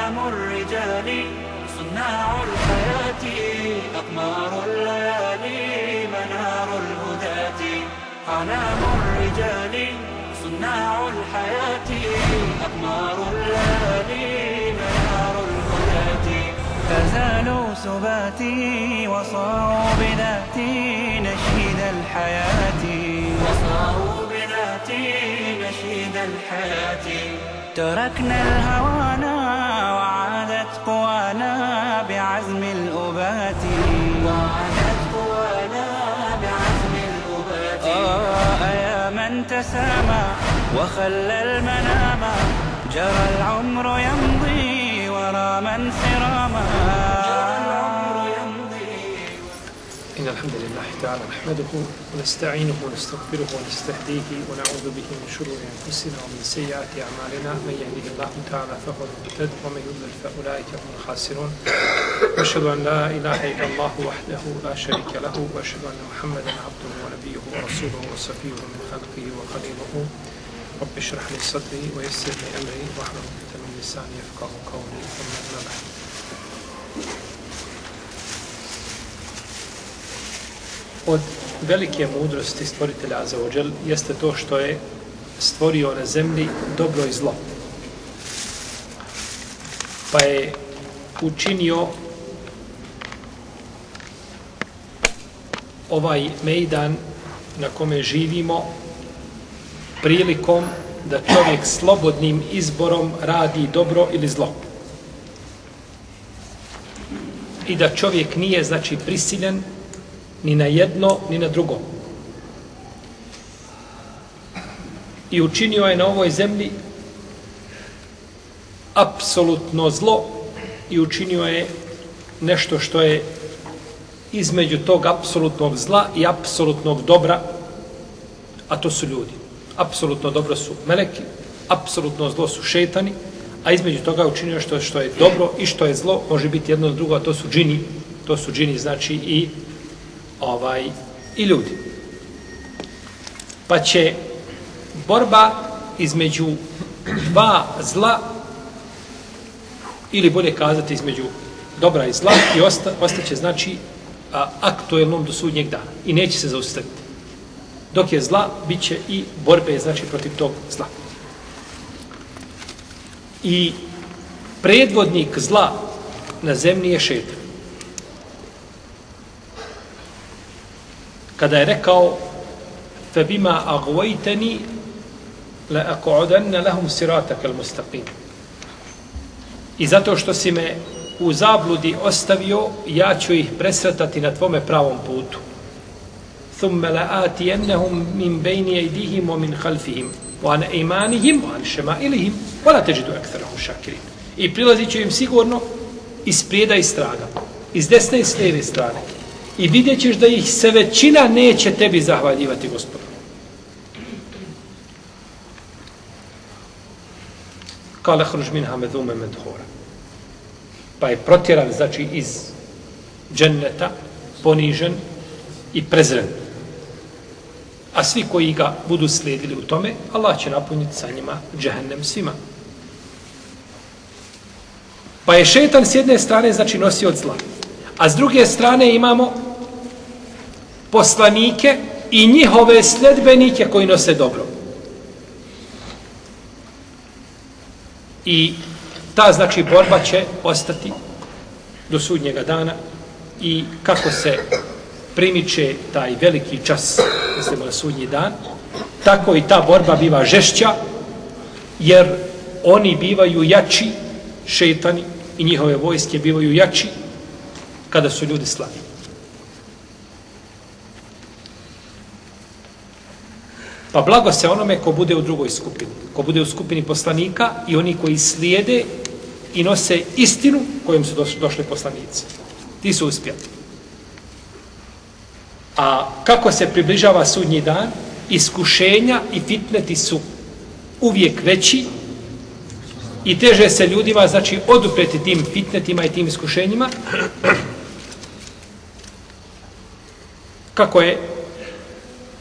أعلام الرجال صناع الحياة أقمار الليالي منار الهداة أعلام الرجال صناع الحياة أقمار الليالي منار الهداة فزالوا سباتي وصاروا بذاتي نشيد الحياة نشيد الحياة تركنا الهوانا وعادت قوانا بعزم الأبات يا من تسامى وخلى المنام جرى العمر يمضي ورا من سراما إن الحمد لله تعالى نحمده ونستعينه ونستغفره ونستهديه ونعوذ به من شرور أنفسنا ومن سيئات أعمالنا من يهده الله تعالى فهو المهتد ومن يضلل فأولئك هم الخاسرون وأشهد أن لا إله إلا الله وحده لا شريك له وأشهد أن محمدا عبده ونبيه ورسوله وصفيه من خلقه وخليله رب اشرح لي صدري ويسر لي أمري واحلل عقدة من لساني يفقهوا قولي ثم أما بعد. Od velike mudrosti stvoritelja Azza wa Jal jeste to što je stvorio na zemlji dobro i zlo. Pa je učinio ovaj mejdan na kome živimo prilikom da čovjek slobodnim izborom radi dobro ili zlo. I da čovjek nije, znači, prisiljen ni na jedno, ni na drugo. I učinio je na ovoj zemlji apsolutno zlo i učinio je nešto što je između tog apsolutnog zla i apsolutnog dobra, a to su ljudi. Apsolutno dobro su meleki, apsolutno zlo su šejtani, a između toga je učinio što je dobro i što je zlo, može biti jedno od drugo, a to su džini. To su džini, znači i ljudi. Pa će borba između dva zla, ili bolje kazati između dobra i zla, i ostaće, znači, aktuelnom do sudnjeg dana i neće se zaustaviti. Dok je zla, bit će i borbe, znači, protiv tog zla. I predvodnik zla na zemlji je šejtan. Kada je rekao فَبِمَا أَغْوَيْتَنِي لَأَقْعُدَنَّ لَهُمْ صِرَاطَكَ الْمُسْتَقِيمِ. I zato što si me u zabludi ostavio, ja ću ih presretati na tvome pravom putu. ثُمَّ لَآتِيَنَّهُمْ مِنْ بَيْنِ أَيْدِيهِمْ وَمِنْ خَلْفِهِمْ وَعَنْ أَيْمَانِهِمْ وَعَنْ شَمَائِلِهِمْ وَلَا تَجِدُ أَكْثَرَهُمْ شَاكِرِينَ. I prilazit ću im sigurno iz prijeda i straga, iz desne i s lijeve strane. I vidjet ćeš da ih se većina neće tebi zahvaljivati, Gospodu. Kale hruž minha medhume medhora. Pa je protjeran, znači, iz dženneta, ponižen i prezren. A svi koji ga budu slijedili u tome, Allah će napuniti sa njima džehennem svima. Pa je šejtan s jedne strane, znači, nosio od zla. A s druge strane imamo poslanike i njihove sledbenike koji nose dobro. I ta, znači, borba će ostati do sudnjega dana i kako se primiče taj veliki čas, mislimo na sudnji dan, tako i ta borba biva žešća, jer oni bivaju jači, šejtani i njihove vojske bivaju jači kada su ljudi slabi. Pa blago se onome ko bude u drugoj skupini. Ko bude u skupini poslanika i oni koji slijede i nose istinu kojom su došli poslanici. Ti su uspjeli. A kako se približava sudnji dan, iskušenja i fitneti su uvijek veći i teže se ljudima, znači, odupreti tim fitnetima i tim iskušenjima. Kako je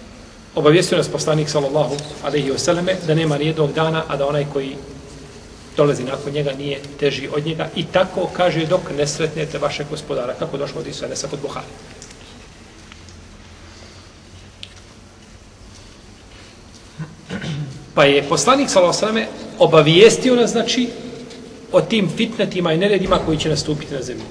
obavijestio nas poslanik sallallahu alejhi ve selleme da nema nijednog dana, a da onaj koji dolazi nakon njega nije teži od njega i tako kaže dok ne sretnete vašeg gospodara. Kako došlo od Isu Enesa kod Buhari. Pa je poslanik s.a.v. obavijestio nas, znači, o tim fitnetima i neredima koji će nastupiti na zemlji.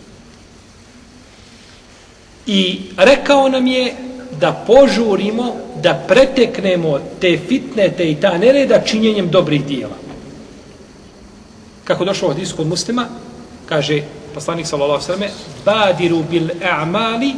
I rekao nam je da požurimo, da preteknemo te fitnete i ta nereda činjenjem dobrih dijela. Kako došlo od hadisu kod Muslima, kaže poslanik s.a.v. Badiru bil a'mali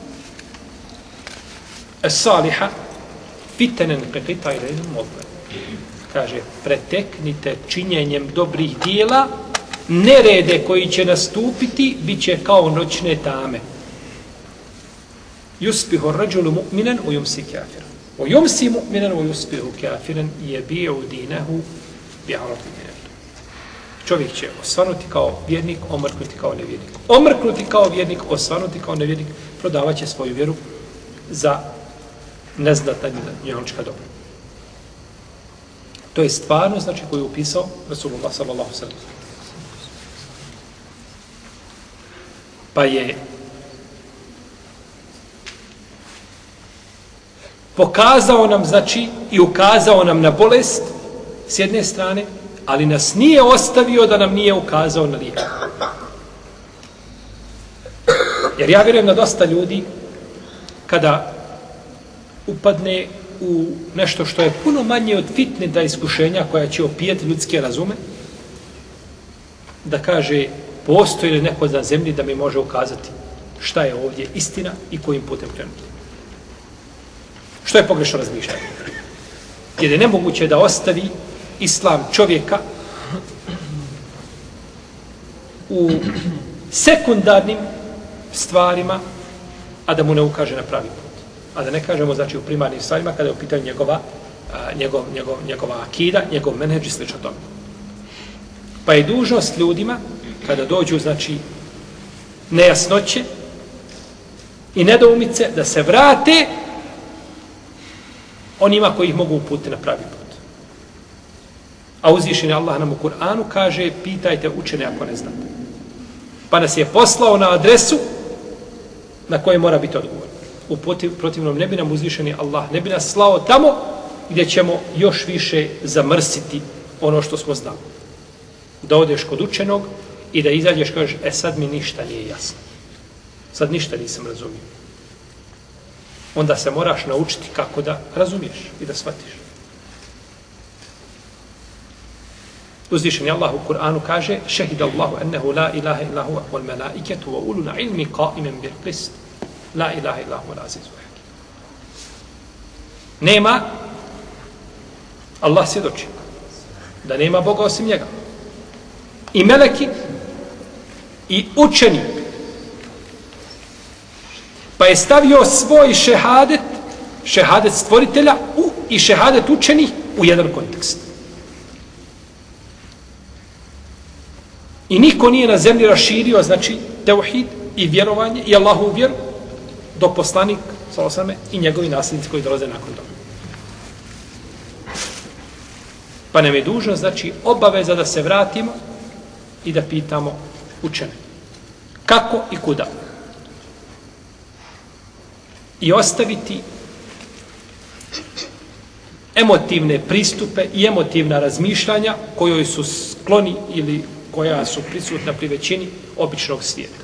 as-saliha fitanen qita ilayhim mudbir. Kaže, preteknite činjenjem dobrih dijela, nerede koji će nastupiti, bit će kao noćne tame. Yusbihu rajulu mu'minan wa yumsi kafiran. Wa yumsi mu'minan wa yusbihu kafiran yabi'u dinahu bi'aradin. Čovjek će osvanuti kao vjernik, omrknuti kao nevjernik. Omrknuti kao vjernik, osvanuti kao nevjernik, prodavat će svoju vjeru za neznatna dunjalučka dobra. To je stvarno, znači, koju je upisao Rasulullah sallallahu sallam. Pa je pokazao nam, znači, i ukazao nam na bolest s jedne strane, ali nas nije ostavio da nam nije ukazao na lijek. Jer ja vjerujem da dosta ljudi, kada upadne u nešto što je puno manje od fitneta iskušenja koja će opijeti ljudske razume, da kaže, postoji li neko na zemlji da mi može ukazati šta je ovdje istina i kojim putem krenuti. Što je pogrešno razmišljanje? Jer je nemoguće da ostavi islam čovjeka u sekundarnim stvarima, a da mu ne ukaže na pravi put. A da ne kažemo, znači, u primarnim stvarima, kada je u pitanju njegova akida, njegov menedž i slično tome. Pa je dužnost ljudima, kada dođu, znači, nejasnoće i nedoumice, da se vrate onima koji ih mogu uputiti na pravi put. A uzvišeni Allah nam u Kur'anu kaže, pitajte učene ako ne znate. Pa nas je poslao na adresu na kojoj mora biti odgovor. U protivnom ne bi nam uzvišeni Allah, ne bi nas slao tamo gdje ćemo još više zamrsiti ono što smo znali. Da odeš kod učenog i da izađeš i kažeš, sad mi ništa nije jasno. Sad ništa nisam razumio. Onda se moraš naučiti kako da razumiješ i da shvatiš. Uzvišeni Allah u Kur'anu kaže, šehida Allahu ennehu la ilaha illa huwa wal malaiketu wa ulul ilmi qa'iman bil qist. La ilaha illa huwa al-azizul hakim. Nema, Allah svjedoči da nema Boga osim njega. I meleki i učeni. Pa je stavio svoj šehadet stvoritelja i šehadet učenih u jedan kontekst. I niko nije na zemlji raširio, znači, teuhid i vjerovanje i Allahovu vjeru do poslanik, sallallahu i njegovi nasljednici koji dolaze nakon toga. Pa nam je dužno, znači, obaveza da se vratimo i da pitamo učene. Kako i kuda? I ostaviti emotivne pristupe i emotivna razmišljanja kojoj su skloni ili koja su prisutna pri većini običnog svijeta.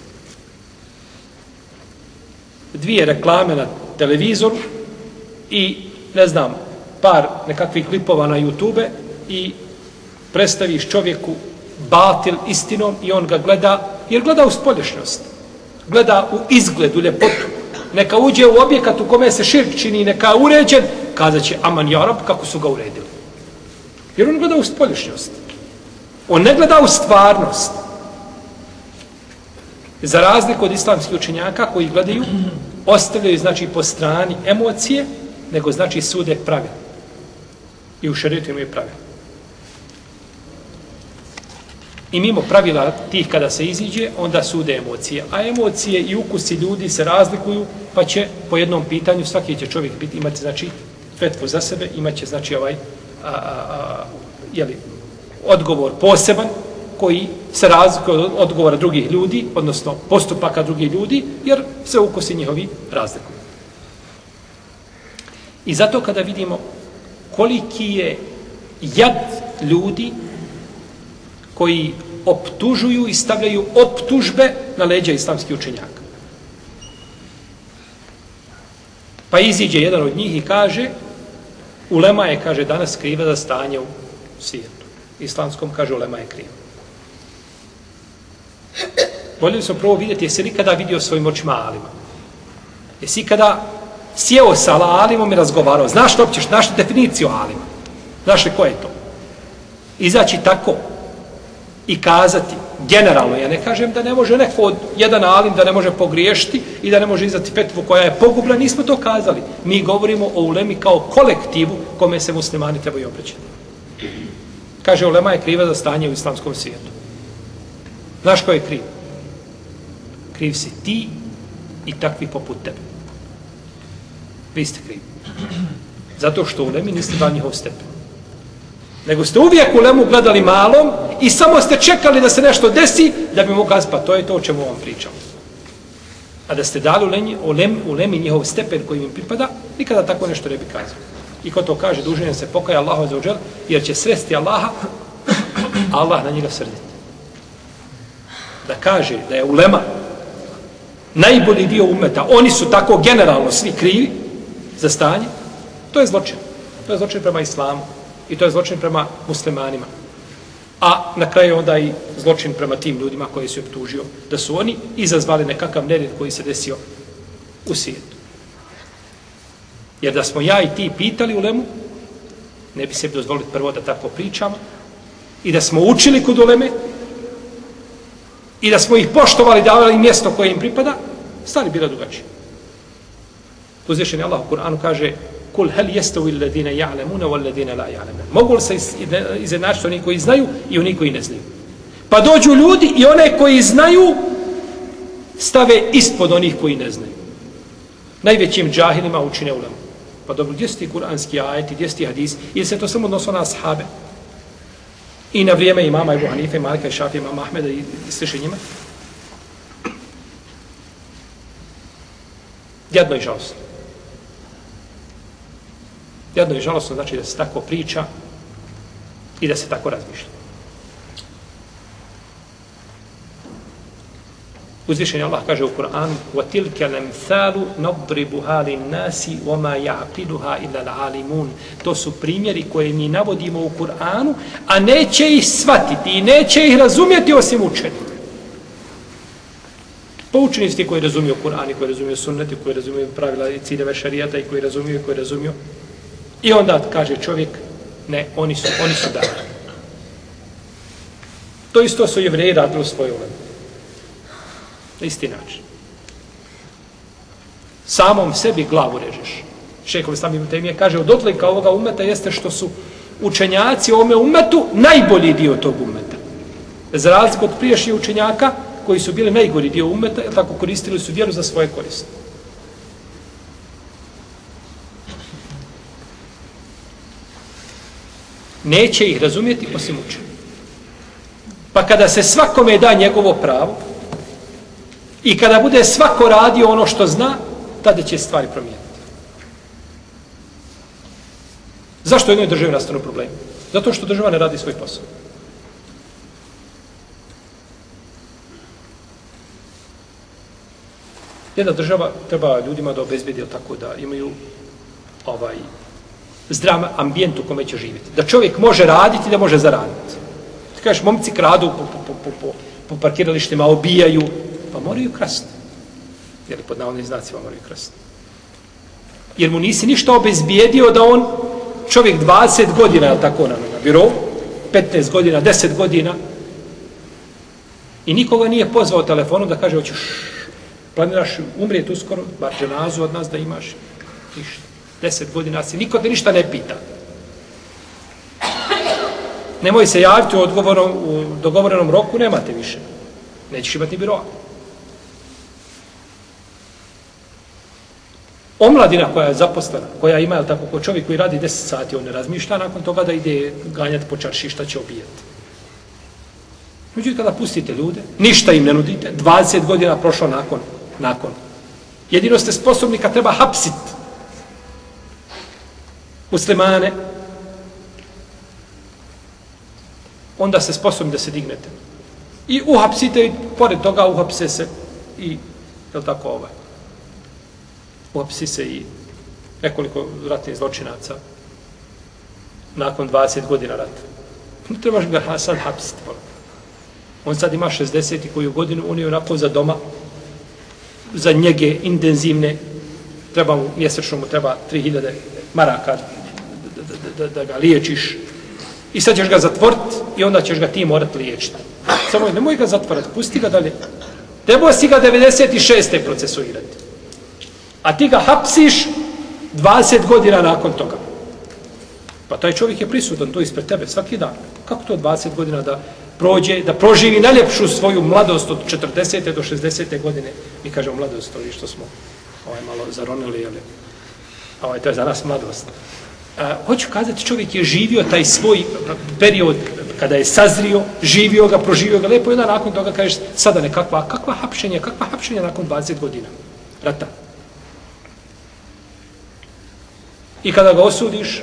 2 reklame na televizoru i, ne znam, par nekakvih klipova na YouTube i predstaviš čovjeku batil istinom i on ga gleda, jer gleda u spoljašnjost, gleda u izgled, u ljepotu. Neka uđe u objekat u kome se širk čini, neka uređen, kazat će, aman jarab, kako su ga uredili. Jer on gleda u spoljašnjost. On ne gleda u stvarnost. Za razliku od islamskih učenjaka koji gledaju, ostavljaju, znači, po strani emocije, nego, znači, sude pravila. I u šerijetu imaju pravila. I mimo pravila tih kada se iziđe, onda sude emocije. A emocije i ukusi ljudi se razlikuju, pa će po jednom pitanju svaki će čovjek imati, znači, fetvu za sebe, imaće, znači, odgovor poseban, koji se razlikuje od odgovora drugih ljudi, odnosno postupaka drugih ljudi, jer se ukusi njihovi razlikuju. I zato kada vidimo koliki je jad ljudi koji optužuju i stavljaju optužbe na leđa islamskih učenjaka. Pa iziđe jedan od njih i kaže, ulema je, kaže, danas kriva za stanje u svijetu. Islamskom, kaže, ulema je kriva. Voljeli smo prvo vidjeti, jesi li kada vidio svojim očima alima? Jesi kada sjeo sa alimom i razgovarao? Znaš što općeš, znaš definiciju alima? Znaš li ko je to? Izaći tako i kazati, generalno, ja ne kažem da ne može neko od jedan alim da ne može pogriješiti i da ne može izdati fetvu koja je pogubna, nismo to kazali. Mi govorimo o ulemi kao kolektivu kome se muslimani trebaju obraćati. Kaže, ulema je kriva za stanje u islamskom svijetu. Znaš ko je kriv? Kriv si ti i takvi poput tebe. Vi ste krivi. Zato što u ulemi niste dali njihov stepen. Nego ste uvijek ulemu gledali malom i samo ste čekali da se nešto desi da bi mogli kazati, pa to je to o čemu vam pričamo. A da ste dali ulemi njihov stepen koji im pripada, nikada tako nešto ne bi kazali. I ko to kaže, dužan se pokaja Allahu azza wa džel, jer će sresti Allaha, a Allah na njega srditi. Da kaže da je ulema najbolji dio ummeta, oni su tako generalno svi krivi za stanje, to je zločin. To je zločin prema islamu i to je zločin prema muslimanima. A na kraju onda i zločin prema tim ljudima koji su optužio da su oni izazvali nekakav nered koji se desio u svijetu. Jer da smo ja i ti pitali ulemu, ne bi se dozvolili prvo da tako pričamo, i da smo učili kod uleme, i da smo ih poštovali, davali mjesto koje im pripada, stvari bila drugačije. Uzvišeni Allah u Kur'anu kaže, kul hel jestavi alladine ja'lemune wal ladine la ja'lemune. Mogu li se izjednačiti oni koji znaju i oni koji ne znaju? Pa dođu ljudi i one koji znaju stave ispod onih koji ne znaju. Najvećim džahilima učine ulemu. Pa dobro, gdje su ti kuranski ajeti, gdje su ti hadisi? Ili se to samo odnosno na ashabe? I na vrijeme imama Ebu Hanife, Malika i Šafija, imama Ahmeda i sliši njima? Jedno i žalostno. Jedno i žalostno znači da se tako priča i da se tako razmišlja. Uzvišeni Allah kaže u Kur'anu وَتِلْكَ الْأَمْثَالُ نَضْرِبُهَا لِلنَّاسِ وَمَا يَعْقِلُهَا إِلَّا الْعَالِمُونَ. To su primjeri koje mi navodimo u Kur'anu, a neće ih shvatiti i neće ih razumjeti osim učeni. Pa učeni su ti koji razumiju Kur'an i koji razumiju sunneti, koji razumiju pravila i ciljeve šarijata i koji razumiju. I onda kaže čovjek, ne, oni su dali. To isto su Jevreji radili u svojoj ulemi. Na isti način. Samom sebi glavu režeš. Šejh Islam ibn Tejmije kaže, od odlika ovoga ummeta jeste što su učenjaci u ovome ummetu najbolji dio tog ummeta. Za razliku od prijašnjih učenjaka, koji su bili najgori dio ummeta, jer tako koristili su vjeru za svoje koriste. Neće ih razumjeti osim učeni. Pa kada se svakome da njegovo pravo, i kada bude svako radio ono što zna, tada će stvari promijeniti. Zašto u jednoj državi nastanu problemi? Zato što država ne radi svoj posao. Jedna država treba ljudima da obezbedi tako da imaju zdrav ambijent u kome će živjeti. Da čovjek može raditi, da može zaraditi. Ti kažeš, momci kradu po parkiralištima, obijaju, pa moraju krasti. Jer pod navodnim znacima moraju krasti. Jer mu nisi ništa obezbijedio da on, čovjek 20 godina, je tako na birovu, 15 godina, 10 godina, i nikoga nije pozvao telefonom da kaže, hoćeš, planiraš umrijeti uskoro, bar dženazu od nas da imaš, ništa. 10 godina si, niko te ništa ne pita. Nemoj se javiti u dogovorenom roku, nemate više. Nećeš imati ni biroa. Omladina koja je zaposlena, koja ima, tako, ko čovjek koji radi 10 sati, on ne razmišlja nakon toga da ide ganjati po čarši šta će obijeti. Međutim, kada pustite ljude, ništa im ne nudite, 20 godina prošlo nakon. Jedino ste sposobni kad treba hapsiti muslimane, onda ste sposobni da se dignete. I uhapsite, i pored toga uhapse se i, je li tako uhapsi se i nekoliko ratnih zločinaca nakon 20 godina rata. Ne trebaš ga sad hapsiti. On sad ima 60 i koju godinu, on je onako za doma, za njege intenzivne, mjesečno mu treba 3000 maraka da ga liječiš. I sad ćeš ga zatvoriti i onda ćeš ga ti morati liječiti. Samo nemoj ga zatvorati, pusti ga dalje. Trebao si ga 96. procesuirati. A ti ga hapsiš 20 godina nakon toga. Pa taj čovjek je prisutan tu ispred tebe svaki dan. Kako to 20 godina da prođe, da proživi najljepšu svoju mladost od 40. do 60. godine? Mi kažemo mladost, to što smo malo zaronili, ali to je za nas mladost. Hoću kazati, čovjek je živio taj svoj period kada je sazrio, živio ga, proživio ga lepo i onda nakon toga kažeš sada kakva hapšenja nakon 20 godina rata. I kada ga osudiš,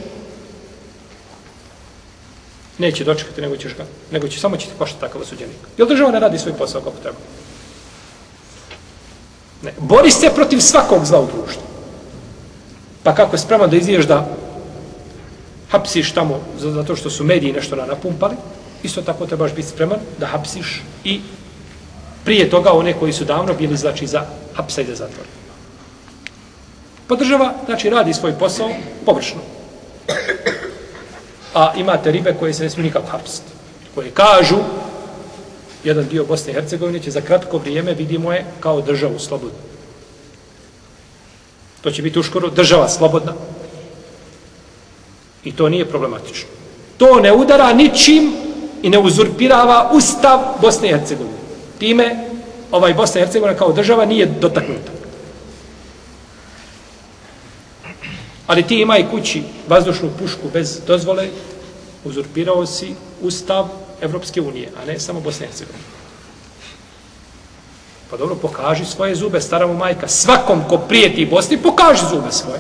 neće dočekati, nego će samo će ti koštati takav osuđenik. Jer država ne radi svoj posao kako treba. Ne. Bori se protiv svakog zla u društvu. Pa kako je spreman da izviješ da hapsiš tamo zato što su mediji nešto napumpali, isto tako trebaš biti spreman da hapsiš i prije toga one koji su davno bili znači za hapsa i za zatvor. Pa država, znači, radi svoj posao površno. A imate ribe koje se ne smiju nikako hapsiti. Koje kažu, jedan dio Bosne i Hercegovine će za kratko vrijeme, vidimo je, kao državu slobodnu. To će biti uskoro država slobodna. I to nije problematično. To ne udara ničim i ne uzurpirava ustav Bosne i Hercegovine. Time Bosna i Hercegovina kao država nije dotaknuta. Ali ti imaj kući vazdušnu pušku bez dozvole, uzurpirao si ustav Evropske unije, a ne samo Bosne i Hercegovine. Pa dobro, pokaži svoje zube, stara mu majka. Svakom ko prijeti Bosni, pokaži zube svoje.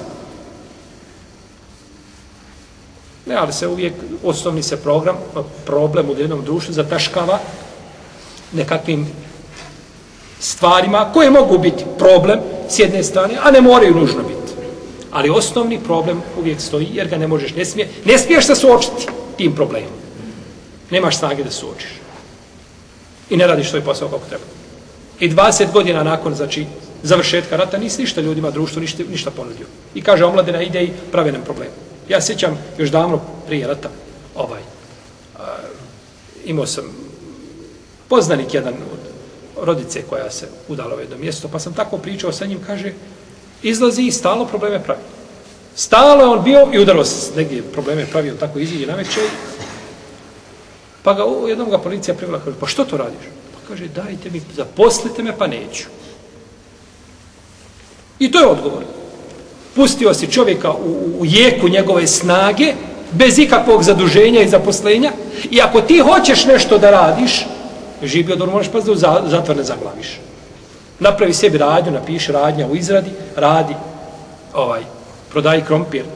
Ne, ali se uvijek osnovni se problem u jednom društvu zataškava nekakvim stvarima koje mogu biti problem s jedne strane, a ne moraju nužno biti. Ali osnovni problem uvijek stoji jer ga ne možeš, ne smiješ se suočiti tim problemom. Nemaš snage da suočiš. I ne radiš svoj posao kako treba. I 20 godina nakon, znači, završetka rata nisi ništa ljudima, društvu, ništa ponudio. I kaže, omladina ide i pravi nam problem. Ja sjećam još davno prije rata, imao sam poznanik jedan od rodice koja se udala u jedno mjesto, pa sam tako pričao sa njim, kaže, izlazi i stalo probleme pravi. Stalo je on bio i udarao se negdje probleme pravio, tako iziđe na večer. Pa jednom ga policija privela, kaže, pa što to radiš? Pa kaže, dajte mi, zaposlite me, pa neću. I to je odgovor. Pustio si čovjeka u jeku njegove snage, bez ikakvog zaduženja i zaposlenja, i ako ti hoćeš nešto da radiš, živio dobro, možeš paziti da u zatvor ne zaglaviš. Napravi sebi radnju, napiši radnja u izradi, radi, prodaji krompir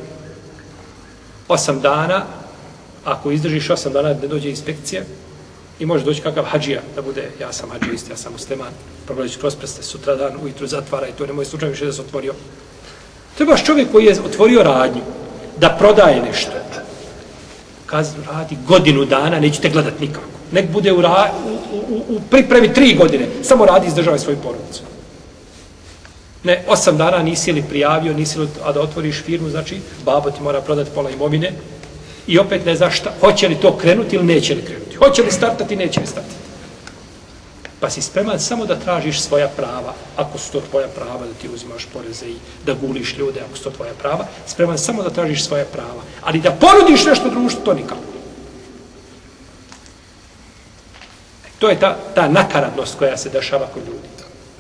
8 dana, ako izdržiš 8 dana ne dođe inspekcija i može doći kakav hadžija da bude, ja sam hadžijist, ja sam musliman, probrađuć kroz prste, sutra dan ujutru zatvara i to nemoj slučajno više da se otvorio. Trebaš čovjek koji je otvorio radnju da prodaje nešto. Kazi, radi godinu dana, nećete gledat nikako. Nek bude u pripremi 3 godine, samo radi i izdržavaj svoju porodicu. Ne, 8 dana nisi li prijavio, a da otvoriš firmu, znači, babo ti mora prodati pola imovine i opet ne znaš šta, hoće li to krenuti ili neće li krenuti. Hoće li startati, neće li startati. Pa si spreman samo da tražiš svoja prava, ako su to tvoja prava, da ti uzimaš poreze i da guliš ljude, ako su to tvoja prava, spreman samo da tražiš svoja prava. Ali da ponudiš nešto društvu, to nikako. To je ta nakaradnost koja se dešava kod ljudi.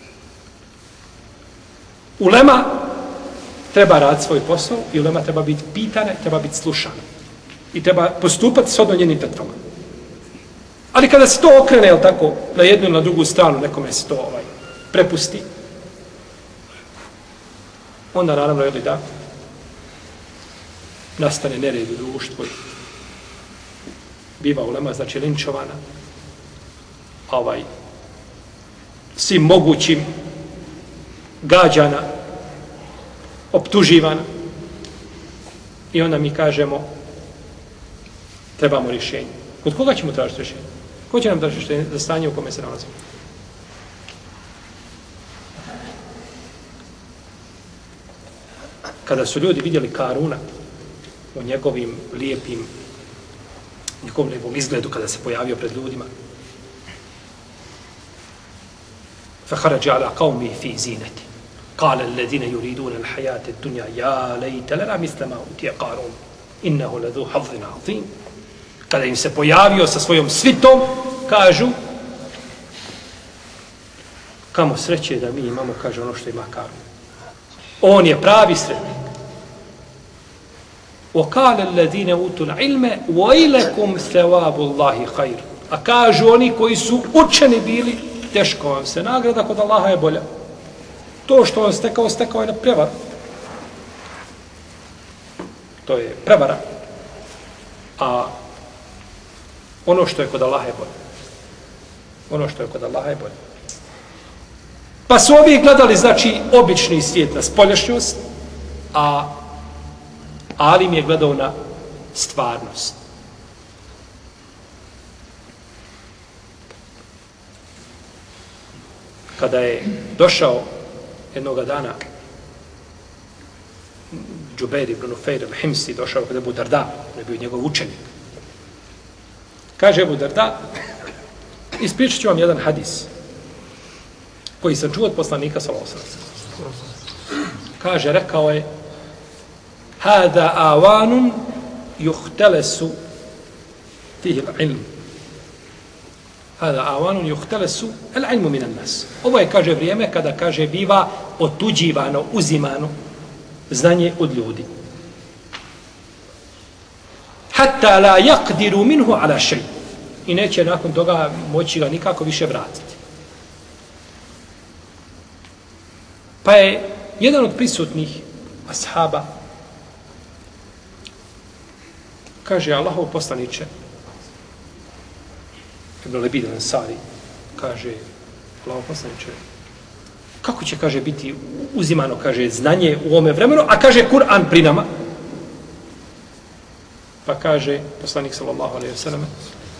Ulema treba raditi svoj posao i ulema treba biti pitana i treba biti slušana. I treba postupati s odnonjenim petvama. Ali kada se to okrene, jel tako, na jednu ili na drugu stranu, nekome se to prepusti, onda naravno je li da nastane nered u društvu, biva ulema, znači linčovana, svim mogućim gađana, optuživana, i onda mi kažemo trebamo rješenje. Kod koga ćemo tražiti rješenje? Ko će nam tražiti rješenje za stanje u kome se nalazimo? Kada su ljudi vidjeli Karuna u njegovom lijepom izgledu, kada se pojavio pred ljudima, فَخَرَجَ عَلَى قَوْمِهِ فِي زِينَةِ قَالَ الَّذِينَ يُرِيدُونَ الْحَيَاةَ الدُّنْيَا يَا لَيْتَ لَنَا مِثْلَ مَا أُوتِيَ قَارُونُ إِنَّهُ لَذُو حَظٍّ عَظِيمٍ. Kada im se pojavio sa svojom svitom, kažu, kamo sreće da mi imamo, kaže, ono što ima Karun. On je pravi sretnik. وَقَالَ الَّذِينَ أُوتُوا الْعِلْمَ وَيْلَكُمْ ثَوَابُ اللَّهِ خَيْرٌ. A kažu oni koji su učeni bili, teško vam se, nagrada kod Allaha je bolja. To što on stekao je na prevaru. To je prevara. A ono što je kod Allaha je bolje. Ono što je kod Allaha je bolje. Pa su ovi gledali, znači, obični svijet na spoljašnjost, a Alim je gledao na stvarnost. Kada je došao jednoga dana Džubeir ibn Nufejr al-Himsi, došao kod Ebu Darda, on je bio njegov učenik. Kaže Ebu Darda, ispričat ću vam jedan hadis koji sam čuo od poslanika sallallahu alejhi ve sellem. Kaže, rekao je: "Hada awanun yuhtalasu fihi al-ilm." Hada awanun yuhtalasu al-ilmu min an-nas. Ovo je, kaže, vrijeme kada, kaže, biva otuđivano, uzimano znanje od ljudi. Hatta la yaqdiru minhu ala shay. I neće nakon toga moći ga nikako više vratiti. Pa je jedan od prisutnih ashaba kaže: Allahov poslaniče, Ibn Lebid al-Ansari, kaže: Allahov poslaniče, kako će, kaže, biti uzimano, kaže, znanje u ovome vremenu, a kaže Kur'an pri nama? Pa kaže poslanik sallallahu alejhi ve sellem,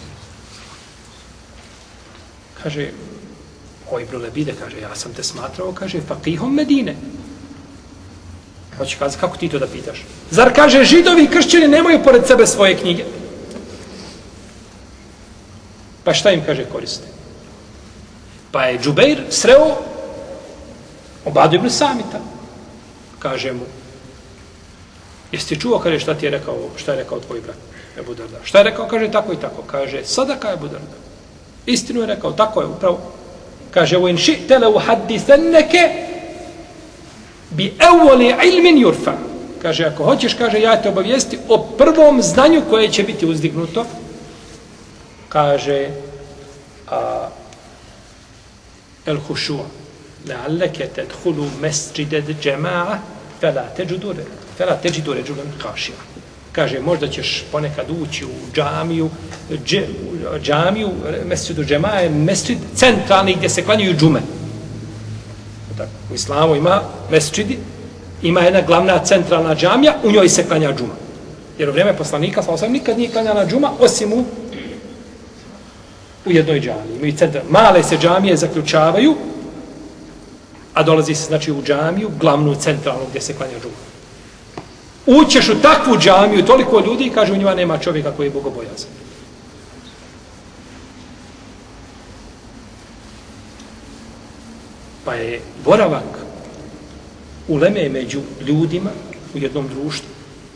kaže: o Ibn Lebide, kaže, ja sam te smatrao, kaže, fakihom Medine. Hoće kazati, kako ti to da pitaš? Zar, kaže, židovi i kršćani nemaju pored sebe svoje knjige? Pa šta im, kaže, koriste? Pa je Džubeir sreo Obadu ibn Samita. Kaže mu: jesi ti čuo, kaže, šta je rekao tvoj brat Ebu Darda? Šta je rekao? Kaže, tako i tako. Kaže, sadaka Ebu Darda. Istinu je rekao, tako je upravo. Kaže: "Wa in shi'ta la uhaddithannaka bi awwali ilmin yurfa." Kaže, ako hoćeš, kaže, ja te obavijesti o prvom znanju koje će biti uzdignuto. Kaže: el khushu' la'allaka tadkhulu masjid al-jama'a fala tajidu rajulan khashi'a. Kaže, možda ćeš ponekad ući u džamiju, mesjidu džema'a je mesjid centralni gdje se klanjaju džume. U islamu ima mesjidi, ima jedna glavna centralna džamija, u njoj se klanja džuma. Jer u vrijeme poslanika nikad nije klanjana džuma, osim u jednoj džamiji. Male se džamije zaključavaju, a dolazi se, znači, u džamiju, glavnu centralnu gdje se klanja džuma. Ućeš u takvu džamiju, toliko ljudi, i kaže, u njima nema čovjeka koji je bogobojazan. Pa je boravak uleme među ljudima u jednom društvu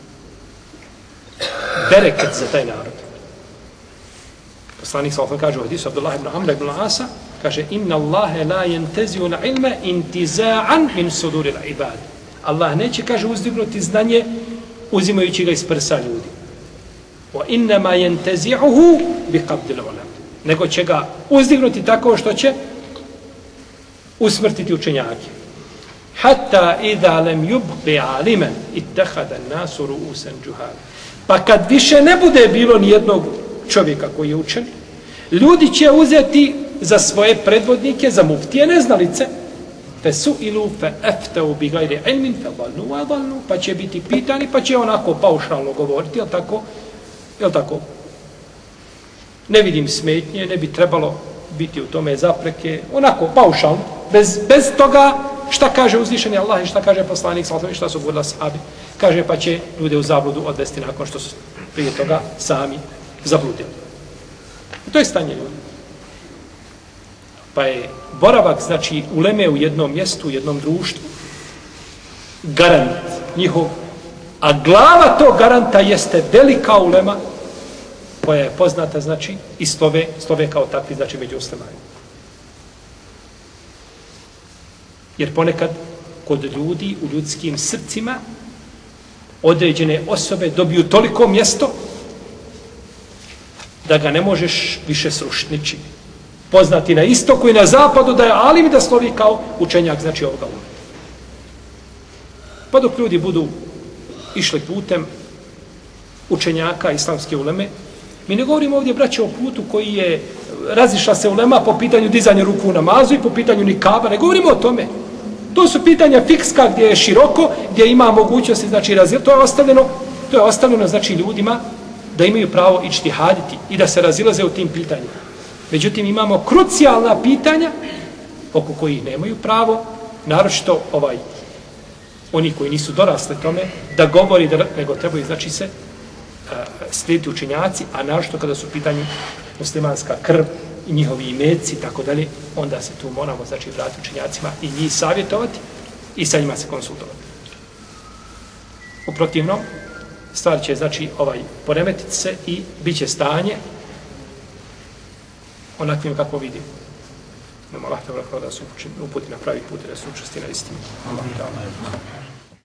bereket za taj narod. Poslanik sallallahu kaže u hadisu Abdullah ibn Amra ibn Asa, kaže: "Inna Allahe la yantazi'u al-ilma intiza'an min suduri al-ibad." Allah neće, kaže, uzdignuti znanje uzimajući ga iz prsa ljudi. Wa innama yantazi'uhu bi qabdi al-ulama. nego će ga uzdignuti tako što će usmrtiti učenjake. Hatta idha lam yubqi aliman ittakhadha an-nasu ru'usan juhala. Pa kad više ne bude bilo ni jednog čovjeka koji je učen, ljudi će uzeti za svoje predvodnike, za muftije neznalice, fesu'ilu fa'aftau bi ghairi ilmin fadallu wa dallu, pa će biti pitani, pa će onako paušalno govoriti, jel tako? Ne vidim smetnje, ne bi trebalo biti u tome zapreke, onako paušalno, bez toga šta kaže uzvišeni Allah i šta kaže poslanik sallallahu alejhi ve sellem, šta su govorili ashabi. Kaže pa će ljude u zabludu odvesti nakon što su prije toga sami zabludili. To je stanje ljudi. Pa je boravak, znači, uleme u jednom mjestu, u jednom društvu, garant njihov, a glava tog garanta jeste velika ulema, koja je poznata, znači, i slove kao takvi, znači, među muslimanima. Jer ponekad, kod ljudi, u ljudskim srcima, određene osobe dobiju toliko mjesto, da ga ne možeš više srušiti ničim. Poznati na istoku i na zapadu da je alim i da slovi kao učenjak, znači ovoga umeta. Pa dok ljudi budu išli putem učenjaka islamske uleme, mi ne govorimo ovdje, braće, o putu koji je razišla se ulema po pitanju dizanja ruku u namazu i po pitanju nikaba, ne govorimo o tome. To su pitanja fikska gdje je široko, gdje ima mogućnosti, znači to je ostavljeno znači ljudima da imaju pravo ičtihaditi i da se razilaze u tim pitanjima. Međutim, imamo krucijalna pitanja oko kojih nemaju pravo, naročito oni koji nisu dorasli tome, da govori, nego trebaju, znači, se slijediti učenjaci, a naročito kada su u pitanju muslimanska krv i njihovi imeci i tako dalje, onda se tu moramo, znači, vratiti učenjacima i njih savjetovati i sa njima se konsultovati. U protivnom, stvar će, znači, poremetiti se i bit će stanje onakvim kako vidimo. Nemo Allah te da su uputi na pravi put i da su učesti na istinu. Allah te